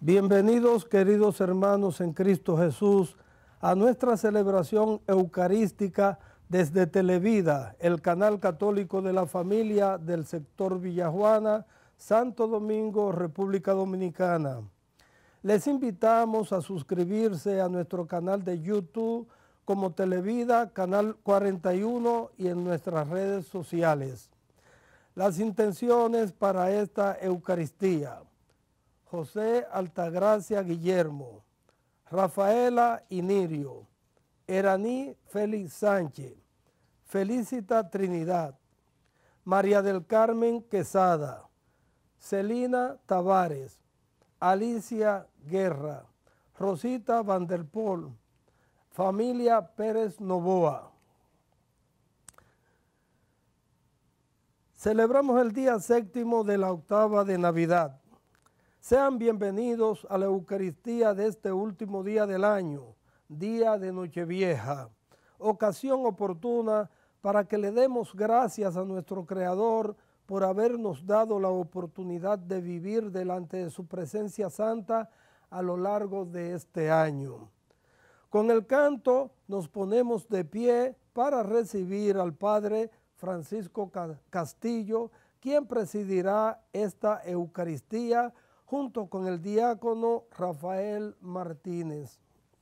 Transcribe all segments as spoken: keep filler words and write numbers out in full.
Bienvenidos, queridos hermanos en Cristo Jesús, a nuestra celebración eucarística desde Televida, el canal católico de la familia del sector Villajuana, Santo Domingo, República Dominicana. Les invitamos a suscribirse a nuestro canal de YouTube como Televida, Canal cuarenta y uno, y en nuestras redes sociales. Las intenciones para esta Eucaristía: José Altagracia Guillermo, Rafaela Inirio, Eraní Félix Sánchez, Felicita Trinidad, María del Carmen Quesada, Celina Tavares, Alicia Guerra, Rosita Vanderpool, familia Pérez Novoa. Celebramos el día séptimo de la octava de Navidad. Sean bienvenidos a la Eucaristía de este último día del año, día de Nochevieja, ocasión oportuna para que le demos gracias a nuestro Creador por habernos dado la oportunidad de vivir delante de su presencia santa a lo largo de este año. Con el canto nos ponemos de pie para recibir al Padre Francisco Castillo, quien presidirá esta Eucaristía junto con el diácono Rafael Martínez.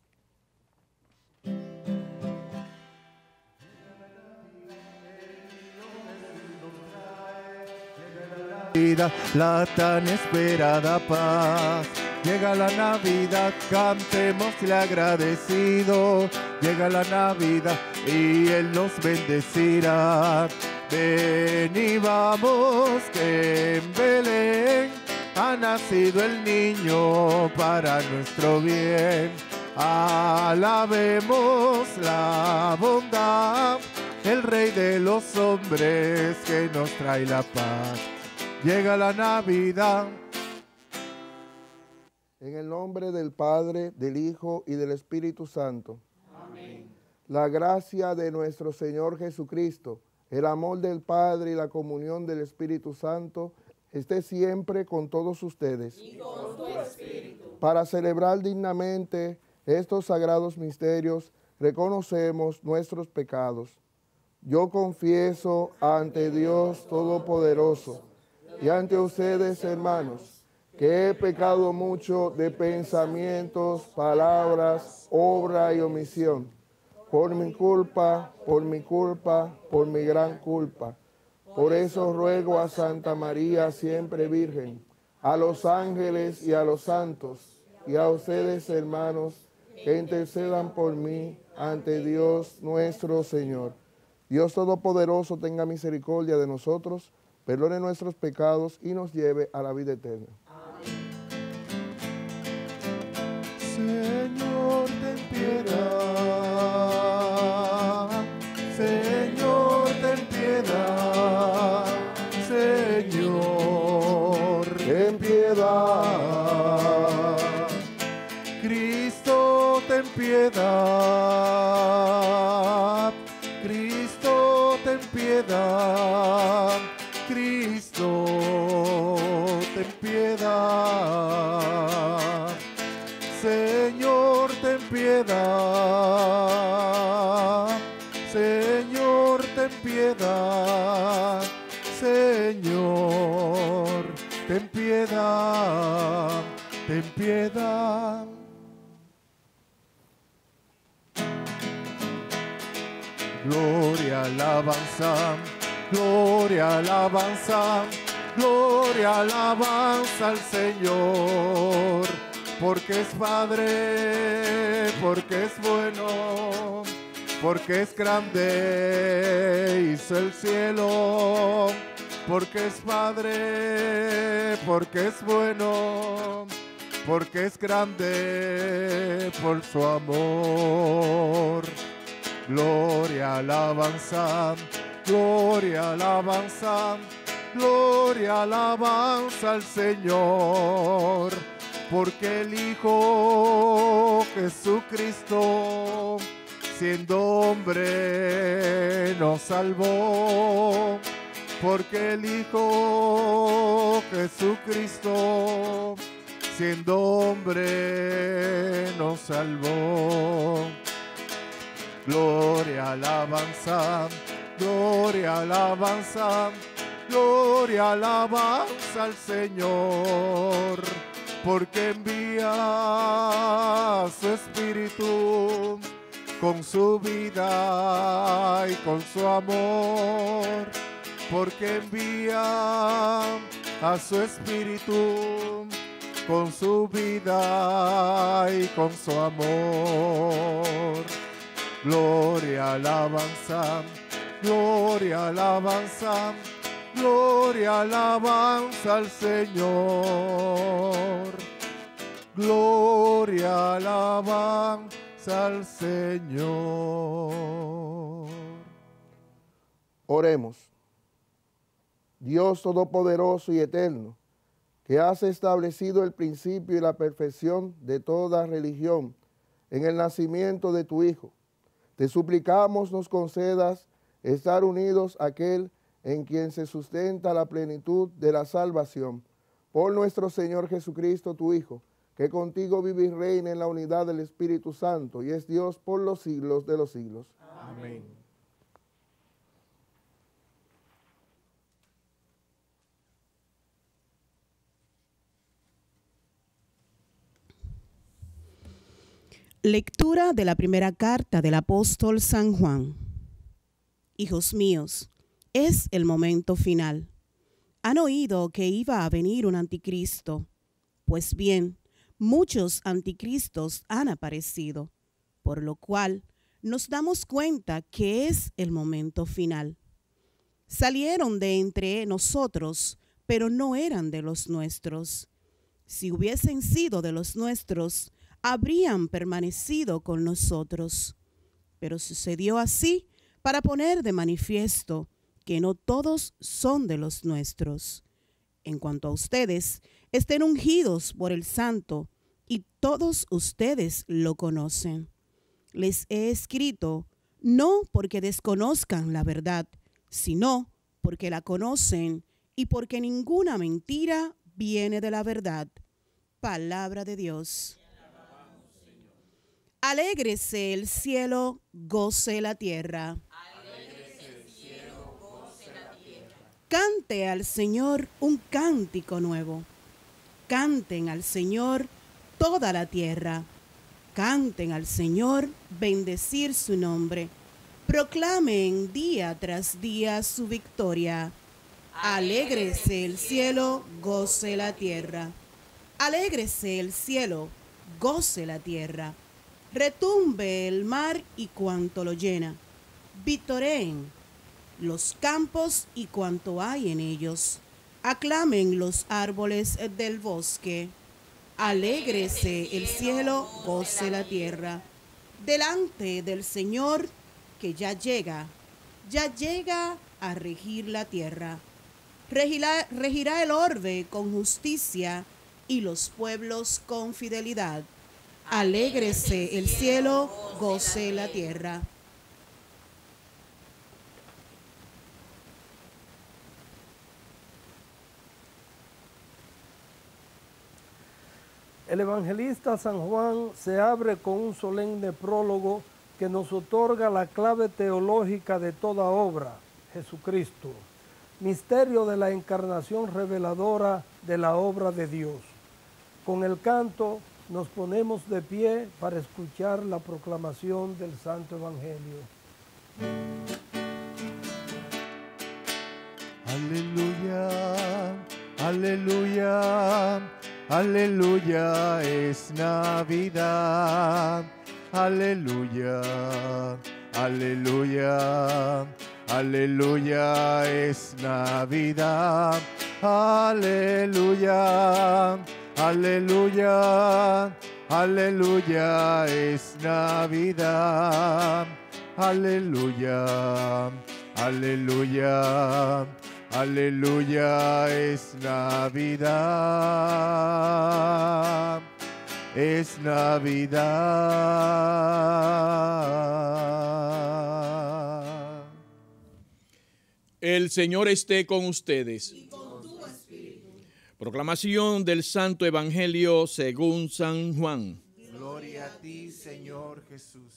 La tan esperada paz. Llega la Navidad, cantémosle agradecido. Llega la Navidad y Él nos bendecirá. Ven y vamos, que en Belén ha nacido el niño para nuestro bien. Alabemos la bondad, el Rey de los hombres que nos trae la paz. Llega la Navidad. En el nombre del Padre, del Hijo y del Espíritu Santo. Amén. La gracia de nuestro Señor Jesucristo, el amor del Padre y la comunión del Espíritu Santo esté siempre con todos ustedes. Y con tu espíritu. Para celebrar dignamente estos sagrados misterios, reconocemos nuestros pecados. Yo confieso ante Dios Todopoderoso y ante ustedes, hermanos, que he pecado mucho de pensamientos, palabras, obra y omisión, por mi culpa, por mi culpa, por mi gran culpa. Por eso ruego a Santa María, siempre Virgen, a los ángeles y a los santos, y a ustedes, hermanos, que intercedan por mí ante Dios nuestro Señor. Dios Todopoderoso tenga misericordia de nosotros, perdone nuestros pecados y nos lleve a la vida eterna. Señor, ten piedad. Señor, ten piedad. Señor, ten piedad. Cristo, ten piedad. Cristo, ten piedad. Cristo, ten piedad. Señor, ten piedad. Señor, ten piedad. Señor, ten piedad. Ten piedad. Gloria, alabanza. Gloria, alabanza. Gloria, alabanza al Señor. Porque es Padre, porque es bueno, porque es grande, hizo el cielo. Porque es Padre, porque es bueno, porque es grande por su amor. Gloria, alabanza, gloria, alabanza, gloria, alabanza al Señor. Porque el Hijo Jesucristo, siendo hombre, nos salvó. Porque el Hijo Jesucristo, siendo hombre nos salvó. Gloria, alabanza, gloria, alabanza, gloria, alabanza al Señor, porque envía su Espíritu con su vida y con su amor, porque envía a su Espíritu con su vida y con su amor. Gloria, alabanza, gloria, alabanza, gloria, alabanza al Señor. Gloria, alabanza al Señor. Oremos. Dios todopoderoso y eterno, que has establecido el principio y la perfección de toda religión en el nacimiento de tu Hijo, te suplicamos nos concedas estar unidos a aquel en quien se sustenta la plenitud de la salvación, por nuestro Señor Jesucristo, tu Hijo, que contigo vive y reina en la unidad del Espíritu Santo y es Dios por los siglos de los siglos. Amén. Lectura de la primera carta del apóstol San Juan. Hijos míos, es el momento final. Han oído que iba a venir un anticristo. Pues bien, muchos anticristos han aparecido, por lo cual nos damos cuenta que es el momento final. Salieron de entre nosotros, pero no eran de los nuestros. Si hubiesen sido de los nuestros, habrían permanecido con nosotros. Pero sucedió así para poner de manifiesto que no todos son de los nuestros. En cuanto a ustedes, estén ungidos por el Santo, y todos ustedes lo conocen. Les he escrito no porque desconozcan la verdad, sino porque la conocen y porque ninguna mentira viene de la verdad. Palabra de Dios. Alégrese el cielo, goce la tierra. Alégrese el cielo, goce la tierra. Cante al Señor un cántico nuevo. Canten al Señor toda la tierra. Canten al Señor, bendecir su nombre. Proclamen día tras día su victoria. Alégrese el cielo, goce la tierra. Alégrese el cielo, goce la tierra. Retumbe el mar y cuanto lo llena. Vitoreen los campos y cuanto hay en ellos. Aclamen los árboles del bosque. Alégrese el cielo, goce la tierra. Delante del Señor que ya llega, ya llega a regir la tierra. Regirá, regirá el orbe con justicia y los pueblos con fidelidad. Alégrese el cielo, goce la tierra. El evangelista San Juan se abre con un solemne prólogo que nos otorga la clave teológica de toda obra, Jesucristo, misterio de la encarnación reveladora de la obra de Dios. Con el canto nos ponemos de pie para escuchar la proclamación del Santo Evangelio. Aleluya, aleluya, aleluya, es Navidad. Aleluya, aleluya, aleluya, es Navidad. Aleluya, aleluya, aleluya, es Navidad. Aleluya, aleluya, aleluya, es Navidad. Es Navidad. El Señor esté con ustedes. Proclamación del Santo Evangelio según San Juan. Gloria a ti, Señor Jesús.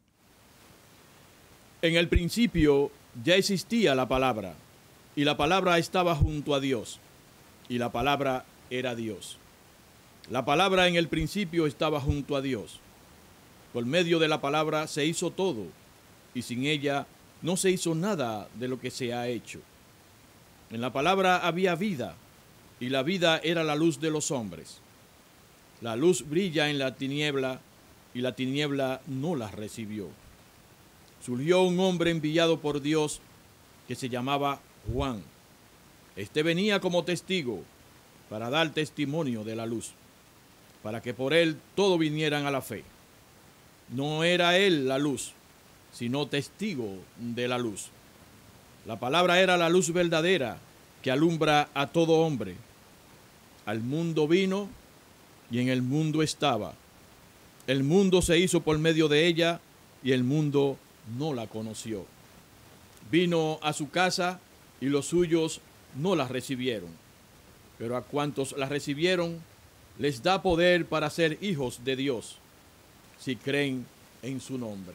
En el principio ya existía la palabra, y la palabra estaba junto a Dios, y la palabra era Dios. La palabra en el principio estaba junto a Dios. Por medio de la palabra se hizo todo, y sin ella no se hizo nada de lo que se ha hecho. En la palabra había vida, y la vida era la luz de los hombres. La luz brilla en la tiniebla, y la tiniebla no la recibió. Surgió un hombre enviado por Dios que se llamaba Juan. Este venía como testigo para dar testimonio de la luz, para que por él todos vinieran a la fe. No era él la luz, sino testigo de la luz. La palabra era la luz verdadera que alumbra a todo hombre. Al mundo vino y en el mundo estaba. El mundo se hizo por medio de ella y el mundo no la conoció. Vino a su casa y los suyos no la recibieron. Pero a cuantos la recibieron, les da poder para ser hijos de Dios, si creen en su nombre.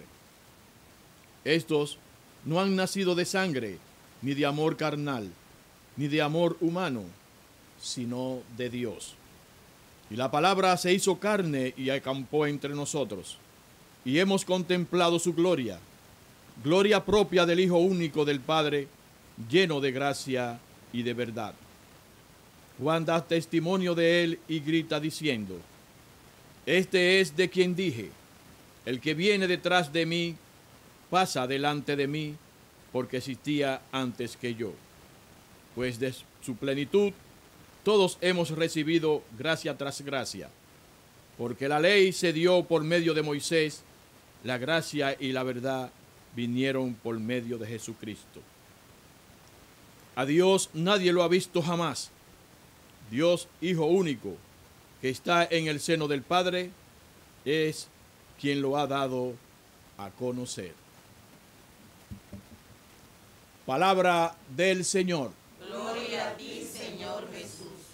Estos no han nacido de sangre, ni de amor carnal, ni de amor humano, sino de Dios. Y la palabra se hizo carne y acampó entre nosotros, y hemos contemplado su gloria, gloria propia del Hijo único del Padre, lleno de gracia y de verdad. Juan da testimonio de él y grita diciendo: Este es de quien dije, el que viene detrás de mí, pasa delante de mí, porque existía antes que yo. Pues de su plenitud todos hemos recibido gracia tras gracia, porque la ley se dio por medio de Moisés, la gracia y la verdad vinieron por medio de Jesucristo. A Dios nadie lo ha visto jamás. Dios, Hijo único, que está en el seno del Padre, es quien lo ha dado a conocer. Palabra del Señor. Gloria a ti, Señor Jesús.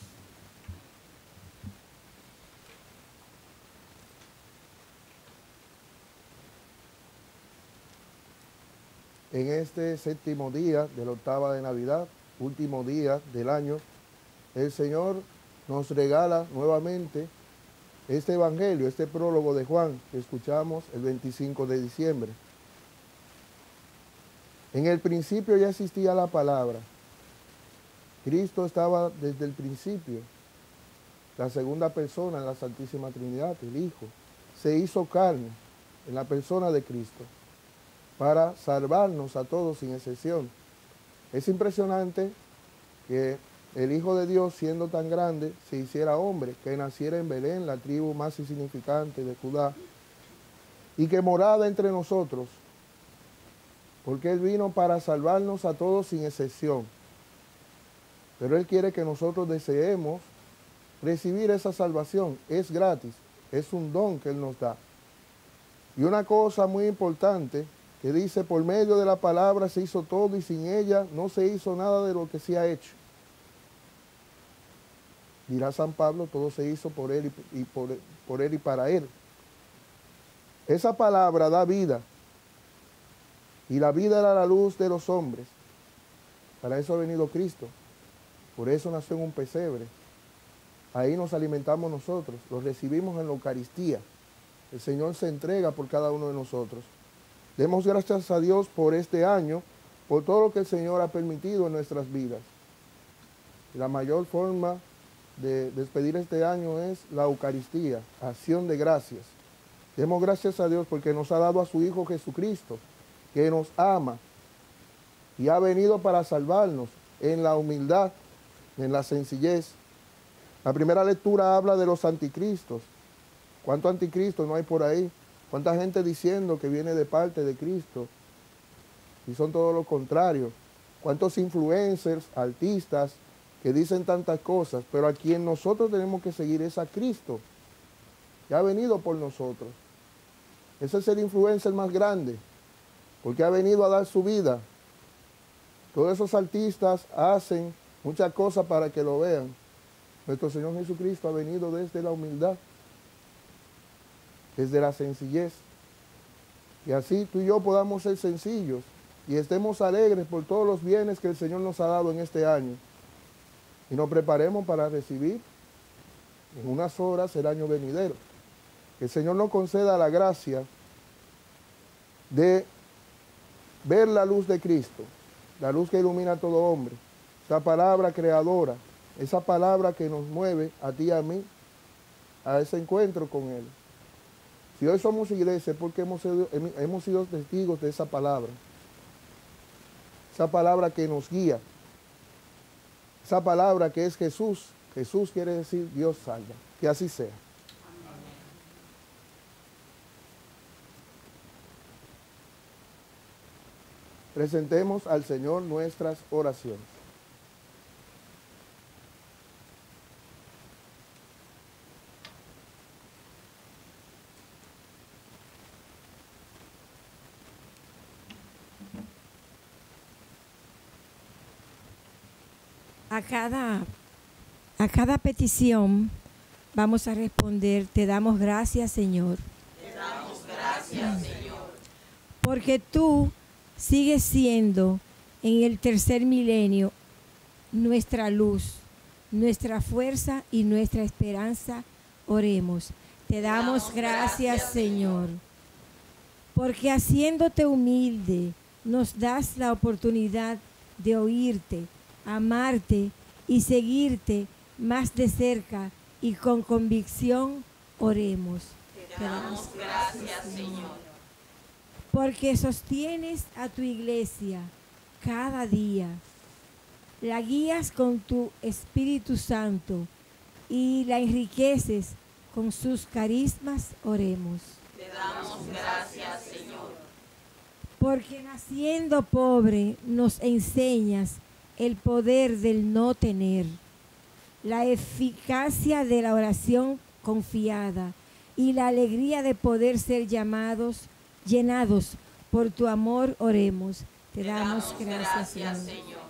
En este séptimo día de la octava de Navidad, último día del año, el Señor nos regala nuevamente este evangelio, este prólogo de Juan que escuchamos el veinticinco de diciembre. En el principio ya existía la palabra. Cristo estaba desde el principio. La segunda persona en la Santísima Trinidad, el Hijo, se hizo carne en la persona de Cristo para salvarnos a todos sin excepción. Es impresionante que el Hijo de Dios, siendo tan grande, se hiciera hombre, que naciera en Belén, la tribu más insignificante de Judá, y que morara entre nosotros, porque Él vino para salvarnos a todos sin excepción. Pero Él quiere que nosotros deseemos recibir esa salvación. Es gratis, es un don que Él nos da. Y una cosa muy importante que dice, por medio de la palabra se hizo todo y sin ella no se hizo nada de lo que se ha hecho. Dirá San Pablo, todo se hizo por Él y, y por, por Él y para Él. Esa palabra da vida. Y la vida era la luz de los hombres. Para eso ha venido Cristo. Por eso nació en un pesebre. Ahí nos alimentamos nosotros. Lo recibimos en la Eucaristía. El Señor se entrega por cada uno de nosotros. Demos gracias a Dios por este año, por todo lo que el Señor ha permitido en nuestras vidas. Y la mayor forma de despedir este año es la Eucaristía, acción de gracias. Demos gracias a Dios porque nos ha dado a su Hijo Jesucristo, que nos ama y ha venido para salvarnos en la humildad, en la sencillez. La primera lectura habla de los anticristos. ¿Cuántos anticristos no hay por ahí? ¿Cuánta gente diciendo que viene de parte de Cristo? Y son todo lo contrario. ¿Cuántos influencers, artistas, que dicen tantas cosas? Pero a quien nosotros tenemos que seguir es a Cristo, que ha venido por nosotros. Ese es el influencer más grande, porque ha venido a dar su vida. Todos esos artistas hacen muchas cosas para que lo vean, Nuestro Señor Jesucristo ha venido desde la humildad, desde la sencillez. Y así tú y yo podamos ser sencillos y estemos alegres por todos los bienes que el Señor nos ha dado en este año. Y nos preparemos para recibir en unas horas el año venidero. Que el Señor nos conceda la gracia de ver la luz de Cristo, la luz que ilumina a todo hombre, esa palabra creadora, esa palabra que nos mueve a ti y a mí a ese encuentro con Él. Si hoy somos iglesia es porque hemos sido, hemos sido testigos de esa palabra, esa palabra que nos guía, esa palabra que es Jesús. Jesús quiere decir Dios salva. Que así sea. Presentemos al Señor nuestras oraciones. A cada, a cada petición vamos a responder, te damos gracias, Señor. Te damos gracias, Señor. Porque tú sigues siendo en el tercer milenio nuestra luz, nuestra fuerza y nuestra esperanza. Oremos. Te damos gracias, Señor, porque haciéndote humilde nos das la oportunidad de oírte, amarte y seguirte más de cerca y con convicción. Oremos. Te damos gracias, Señor. Porque sostienes a tu iglesia cada día, la guías con tu Espíritu Santo y la enriqueces con sus carismas. Oremos. Te damos gracias, Señor. Porque naciendo pobre nos enseñas el poder del no tener, la eficacia de la oración confiada y la alegría de poder ser llamados, llenados por tu amor. Oremos. Te, Te damos, damos gracias, gracias Señor. Señor.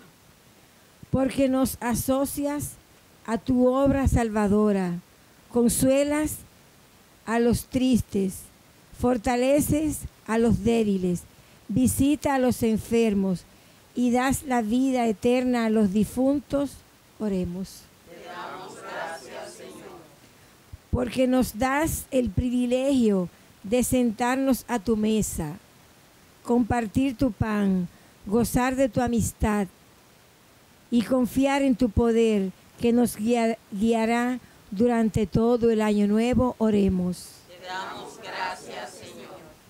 Porque nos asocias a tu obra salvadora, consuelas a los tristes, fortaleces a los débiles, visita a los enfermos y das la vida eterna a los difuntos. Oremos. Te damos gracias, Señor. Porque nos das el privilegio de sentarnos a tu mesa, compartir tu pan, gozar de tu amistad y confiar en tu poder que nos guiar, guiará durante todo el año nuevo. Oremos. Te damos gracias, Señor.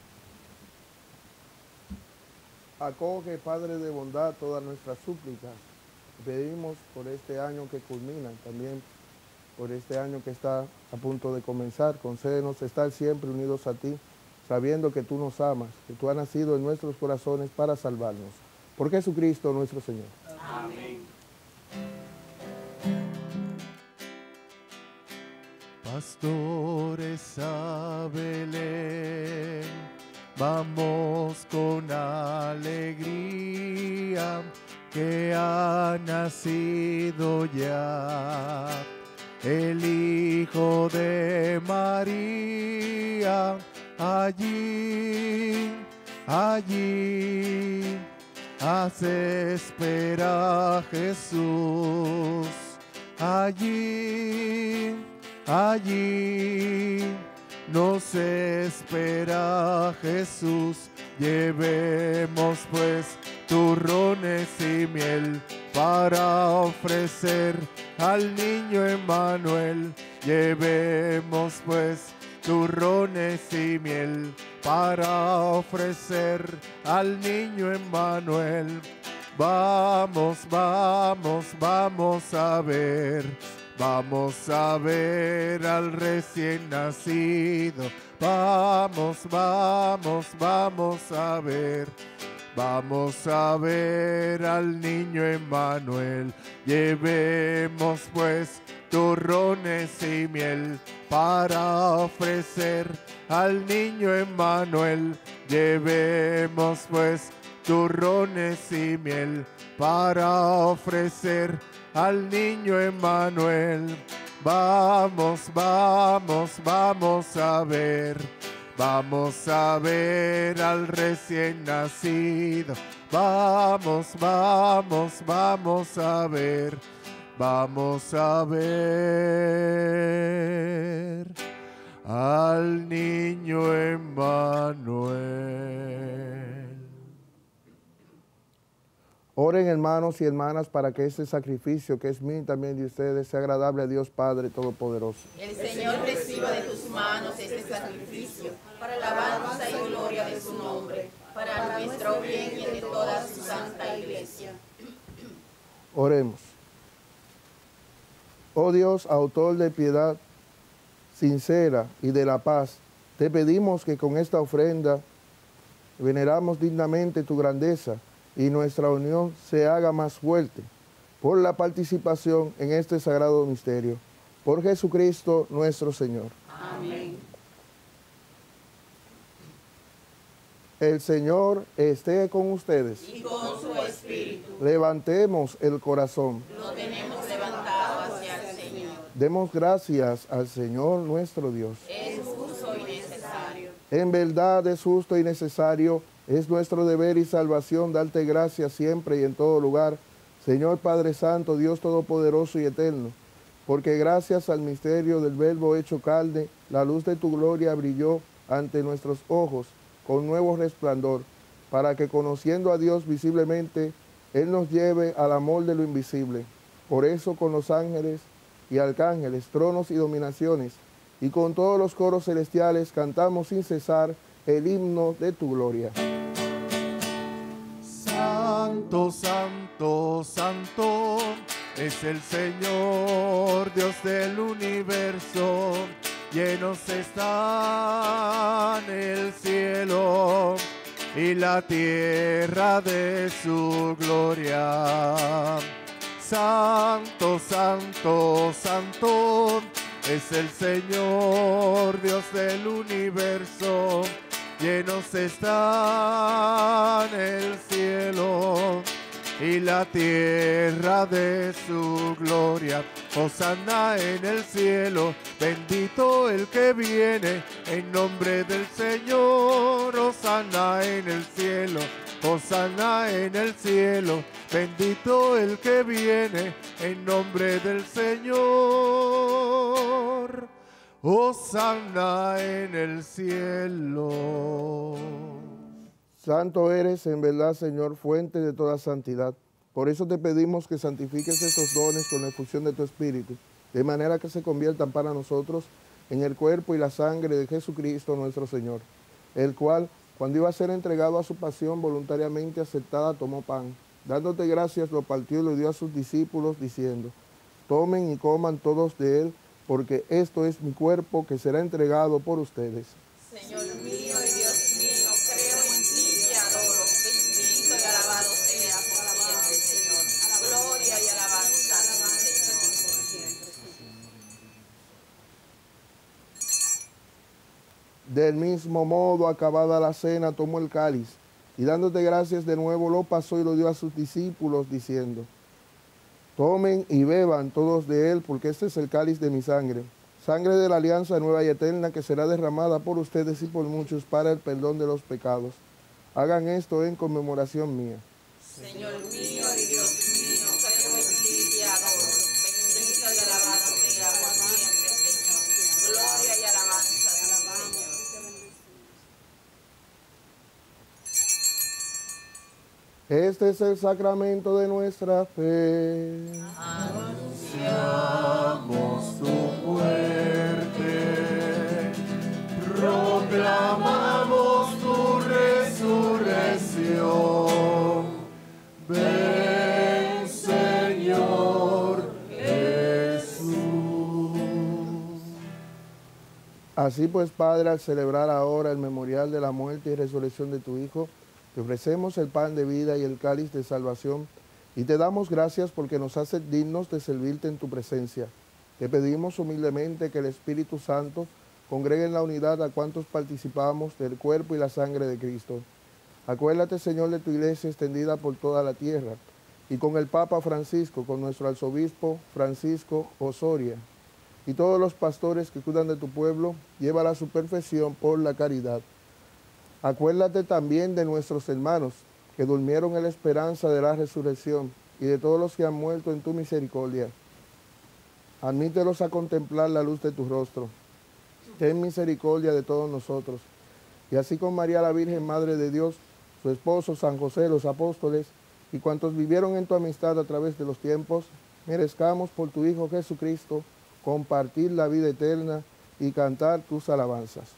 Acoge, Padre de bondad, todas nuestras súplicas. Pedimos por este año que culmina, también por este año que está a punto de comenzar. Concédenos estar siempre unidos a ti, sabiendo que tú nos amas, que tú has nacido en nuestros corazones para salvarnos. Por Jesucristo nuestro Señor. Amén. Pastores a Belén, vamos con alegría, que ha nacido ya el Hijo de María. Allí, allí, hace espera Jesús. Allí, allí, nos espera Jesús. Llevemos pues turrones y miel para ofrecer al niño Emmanuel. Llevemos pues turrones y miel para ofrecer al niño Emmanuel. Vamos, vamos, vamos a ver, vamos a ver al recién nacido. Vamos, vamos, vamos a ver, vamos a ver al niño Emmanuel. Llevemos pues turrones y miel para ofrecer al niño Emmanuel. Llevemos pues turrones y miel para ofrecer al niño Emmanuel. Vamos, vamos, vamos a ver, vamos a ver al recién nacido. Vamos, vamos, vamos a ver, vamos a ver al niño Emmanuel. Oren, hermanos y hermanas, para que este sacrificio que es mío y también de ustedes sea agradable a Dios Padre Todopoderoso. El Señor reciba de tus manos este sacrificio para la alabanza y gloria de su nombre, para nuestro bien y el de toda su santa iglesia. Oremos. Oh Dios, autor de piedad sincera y de la paz, te pedimos que con esta ofrenda veneramos dignamente tu grandeza y nuestra unión se haga más fuerte por la participación en este sagrado misterio. Por Jesucristo nuestro Señor. Amén. El Señor esté con ustedes. Y con su espíritu. Levantemos el corazón. Lo tenemos levantado hacia el Señor. Demos gracias al Señor nuestro Dios. Es justo y necesario. En verdad es justo y necesario. Es nuestro deber y salvación darte gracias siempre y en todo lugar, Señor Padre Santo, Dios Todopoderoso y Eterno, porque gracias al misterio del Verbo hecho carne, la luz de tu gloria brilló ante nuestros ojos con nuevo resplandor, para que conociendo a Dios visiblemente, Él nos lleve al amor de lo invisible. Por eso con los ángeles y arcángeles, tronos y dominaciones, y con todos los coros celestiales cantamos sin cesar el himno de tu gloria. Santo, santo, santo, es el Señor, Dios del universo. Llenos están el cielo y la tierra de su gloria. Santo, santo, santo, es el Señor, Dios del universo. Llenos están el cielo y la tierra de su gloria. Hosana en el cielo, bendito el que viene en nombre del Señor. Hosana en el cielo, hosana en el cielo, bendito el que viene en nombre del Señor. Hosana en el cielo. Santo eres en verdad, Señor, fuente de toda santidad. Por eso te pedimos que santifiques estos dones con la efusión de tu Espíritu, de manera que se conviertan para nosotros en el cuerpo y la sangre de Jesucristo nuestro Señor, el cual, cuando iba a ser entregado a su pasión voluntariamente aceptada, tomó pan. Dándote gracias, lo partió y lo dio a sus discípulos, diciendo: tomen y coman todos de él, porque esto es mi cuerpo que será entregado por ustedes. Señor mío y Dios mío, creo en ti y adoro. Bendito y alabado sea por siempre, Señor. Gloria y alabanza a ti, Señor. Del mismo modo, acabada la cena, tomó el cáliz, y dándote gracias de nuevo, lo pasó y lo dio a sus discípulos, diciendo: tomen y beban todos de él, porque este es el cáliz de mi sangre, sangre de la alianza nueva y eterna, que será derramada por ustedes y por muchos para el perdón de los pecados. Hagan esto en conmemoración mía. Señor mío y Dios mío, creo en ti y adoro. Bendito y alabado sea por siempre, Señor. Gloria y alabanza a ti, Señor. Este es el sacramento de nuestra fe. Anunciamos tu muerte, proclamamos tu resurrección. Ven, Señor Jesús. Así pues, Padre, al celebrar ahora el memorial de la muerte y resurrección de tu Hijo, te ofrecemos el pan de vida y el cáliz de salvación, y te damos gracias porque nos haces dignos de servirte en tu presencia. Te pedimos humildemente que el Espíritu Santo congregue en la unidad a cuantos participamos del cuerpo y la sangre de Cristo. Acuérdate, Señor, de tu iglesia extendida por toda la tierra, y con el Papa Francisco, con nuestro arzobispo Francisco Osoria, y todos los pastores que cuidan de tu pueblo, llévala a su perfección por la caridad. Acuérdate también de nuestros hermanos que durmieron en la esperanza de la resurrección y de todos los que han muerto en tu misericordia. Admítelos a contemplar la luz de tu rostro. Ten misericordia de todos nosotros. Y así con María la Virgen, Madre de Dios, su esposo San José, los apóstoles, y cuantos vivieron en tu amistad a través de los tiempos, merezcamos por tu Hijo Jesucristo compartir la vida eterna y cantar tus alabanzas.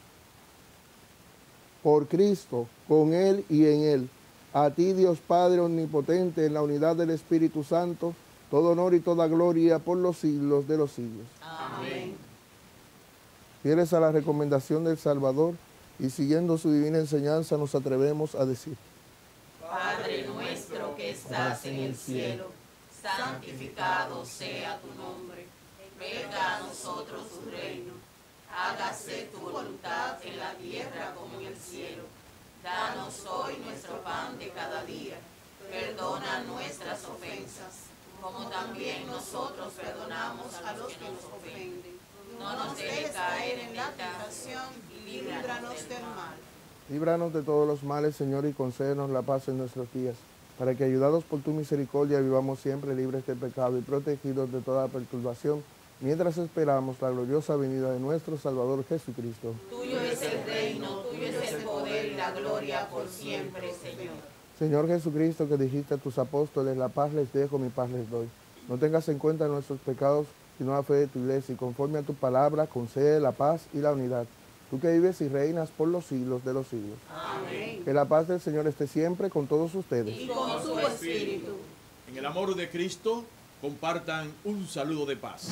Por Cristo, con Él y en Él, a ti Dios Padre Omnipotente, en la unidad del Espíritu Santo, todo honor y toda gloria por los siglos de los siglos. Amén. Fieles a la recomendación del Salvador y siguiendo su divina enseñanza, nos atrevemos a decir: Padre nuestro que estás en el cielo, santificado sea tu nombre. Venga a nosotros tu reino. Hágase tu voluntad en la tierra como en el cielo. Danos hoy nuestro pan de cada día. Perdona nuestras ofensas, como también nosotros perdonamos a los que nos ofenden. No nos dejes caer en la tentación y líbranos del mal. Líbranos de todos los males, Señor, y concédenos la paz en nuestros días, para que, ayudados por tu misericordia, vivamos siempre libres de pecado y protegidos de toda perturbación, mientras esperamos la gloriosa venida de nuestro Salvador Jesucristo. Tuyo es el reino, tuyo es el poder y la gloria por siempre, Señor. Señor Jesucristo, que dijiste a tus apóstoles: la paz les dejo, mi paz les doy. No tengas en cuenta nuestros pecados, sino la fe de tu iglesia, y conforme a tu palabra, concede la paz y la unidad. Tú que vives y reinas por los siglos de los siglos. Amén. Que la paz del Señor esté siempre con todos ustedes. Y con su espíritu. En el amor de Cristo, compartan un saludo de paz.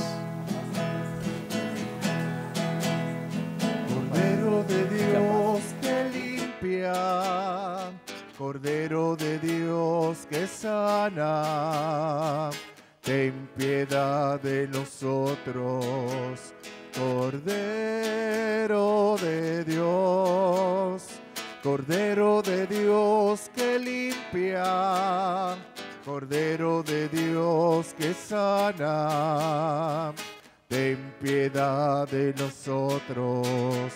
Cordero de Dios que limpia, Cordero de Dios que sana, ten piedad de nosotros. Cordero de Dios, Cordero de Dios que limpia, Cordero de Dios que sana, ten piedad de nosotros.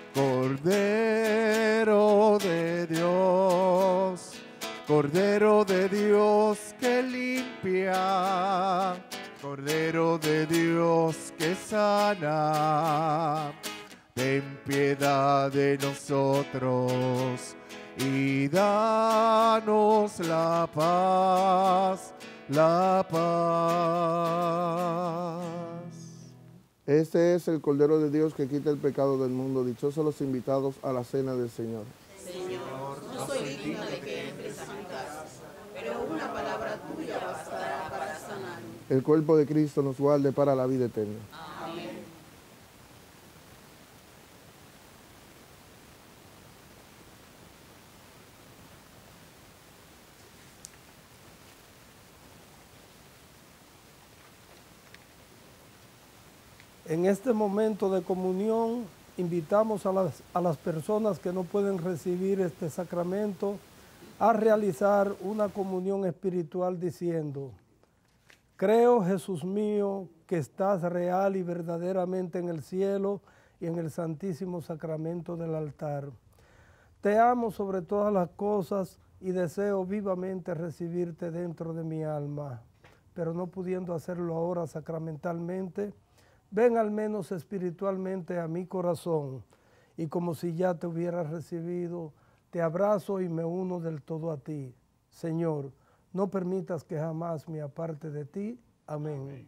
Cordero de Dios, Cordero de Dios que limpia, Cordero de Dios que sana, ten piedad de nosotros y danos la paz, la paz. Este es el Cordero de Dios que quita el pecado del mundo. Dichosos los invitados a la cena del Señor. Señor, no soy digno de que entres a mi casa, pero una palabra tuya bastará para sanarme. El cuerpo de Cristo nos guarde para la vida eterna. Amén. En este momento de comunión, invitamos a las, a las personas que no pueden recibir este sacramento a realizar una comunión espiritual diciendo: creo, Jesús mío, que estás real y verdaderamente en el cielo y en el santísimo sacramento del altar. Te amo sobre todas las cosas y deseo vivamente recibirte dentro de mi alma, pero no pudiendo hacerlo ahora sacramentalmente, ven al menos espiritualmente a mi corazón, y como si ya te hubiera recibido, te abrazo y me uno del todo a ti. Señor, no permitas que jamás me aparte de ti. Amén. Amén.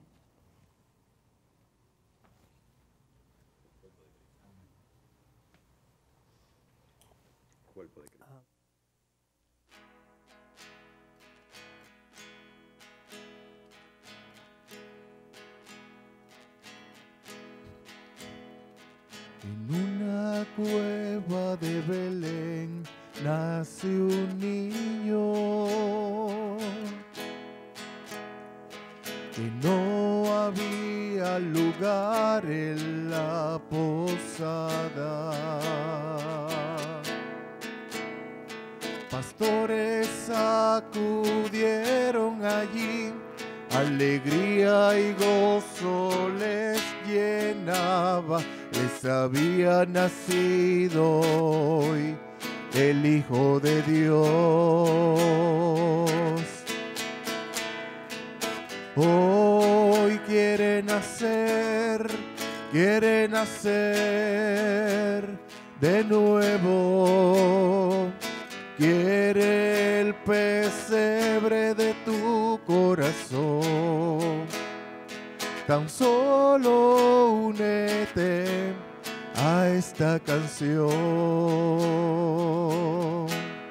Cuerpo de Cristo. En una cueva de Belén nace un niño que no había lugar en la posada. Pastor pastores acudieron allí, alegría y gozo les llenaba, les había nacido hoy el Hijo de Dios. Hoy quiere nacer, quiere nacer de nuevo. Quiere el pesebre de tu corazón. Tan solo únete a esta canción.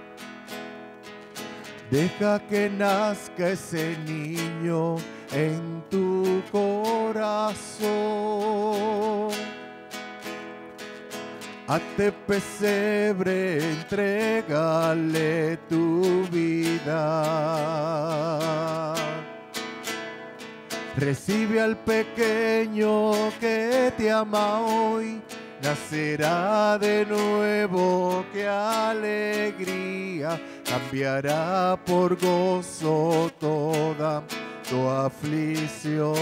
Deja que nazca ese niño en tu corazón. Hazte pesebre, entrégale tu vida. Recibe al pequeño que te ama hoy, nacerá de nuevo, qué alegría, cambiará por gozo toda tu aflicción.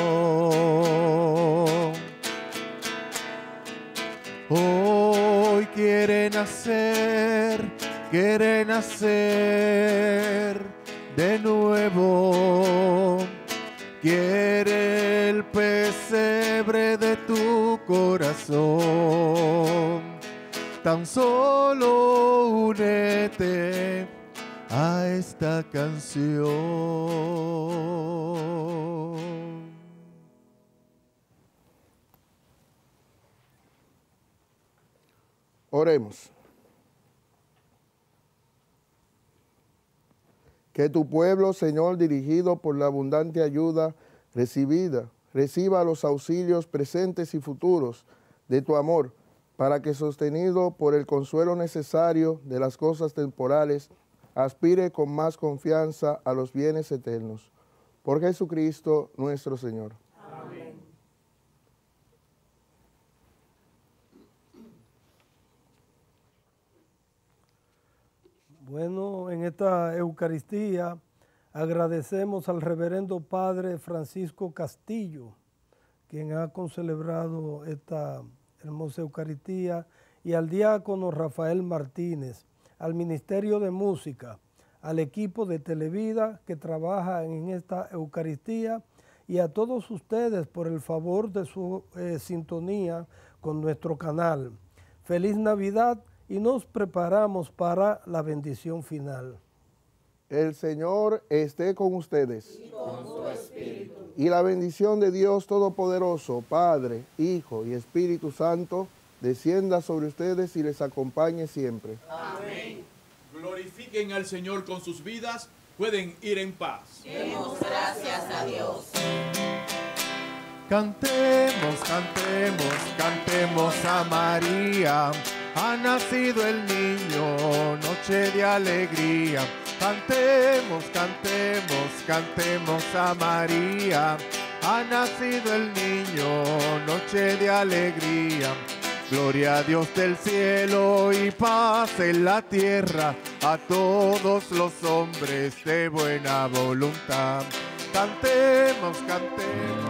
Hoy quiere nacer, quiere nacer de nuevo. Quiere el pesebre de tu corazón. Tan solo únete a esta canción. Oremos. Que tu pueblo, Señor, dirigido por la abundante ayuda recibida, reciba los auxilios presentes y futuros de tu amor, para que, sostenido por el consuelo necesario de las cosas temporales, aspire con más confianza a los bienes eternos. Por Jesucristo nuestro Señor. Amén. Bueno, en esta Eucaristía agradecemos al reverendo Padre Francisco Castillo, quien ha concelebrado esta hermosa Eucaristía, y al diácono Rafael Martínez, al Ministerio de Música, al equipo de Televida que trabaja en esta Eucaristía, y a todos ustedes por el favor de su eh, sintonía con nuestro canal. Feliz Navidad, y nos preparamos para la bendición final. El Señor esté con ustedes. Y con su espíritu. Y la bendición de Dios Todopoderoso, Padre, Hijo y Espíritu Santo, descienda sobre ustedes y les acompañe siempre. Amén. Glorifiquen al Señor con sus vidas, pueden ir en paz. Demos gracias a Dios. Cantemos, cantemos, cantemos a María. Ha nacido el niño, noche de alegría. Cantemos, cantemos, cantemos a María. Ha nacido el niño, noche de alegría. Gloria a Dios del cielo y paz en la tierra, a todos los hombres de buena voluntad. Cantemos, cantemos.